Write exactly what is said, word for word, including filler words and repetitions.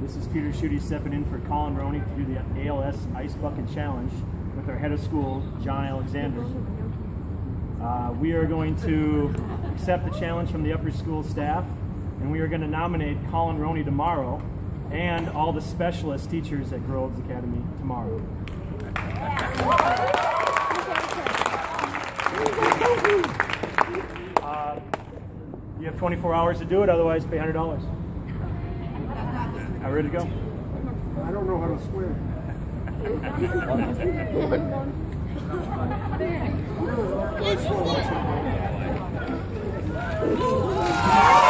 This is Peter Schutte stepping in for Colin Roney to do the A L S Ice Bucket Challenge with our head of school, John Alexander. Uh, we are going to accept the challenge from the upper school staff, and we are going to nominate Colin Roney tomorrow and all the specialist teachers at Groves Academy tomorrow. Uh, you have twenty-four hours to do it, otherwise pay one hundred dollars. Are we ready to go? I don't know how to swim.